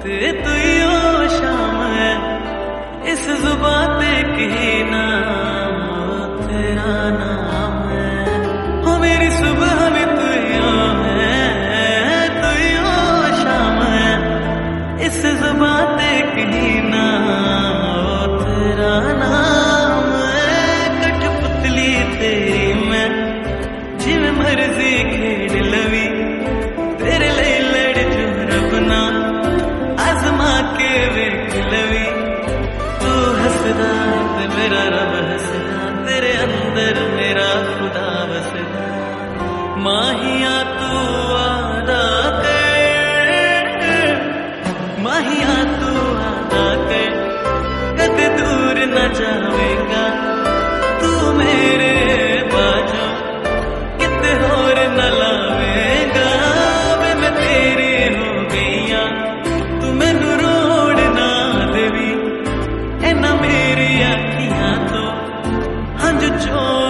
ते तू यो शाम है इस जुबान पे कहना तेरा नाम है। हो मेरी सुबह में तू यो है, तू यो शाम है इस जुबान पे कहना तेरा नाम है। कठपुतली तेरी मैं जिवें मर्जी खेड लवी, तेरे लिए लड़ जो रब ना आजमा के वेख लवी। तू हसदा ते मेरा रब हसदा, तेरे अंदर मेरा खुदा बसदा। माहिया तू वादा कर, माहिया तू वादा कर, कदे दूर न जावेगा तू मेरे बाजू, किते होर न लावेगा। वे मैं तेरी हो गईया, तू मैनू रोड़ ना देवी, एना मेरी अखियां तो हंझ चो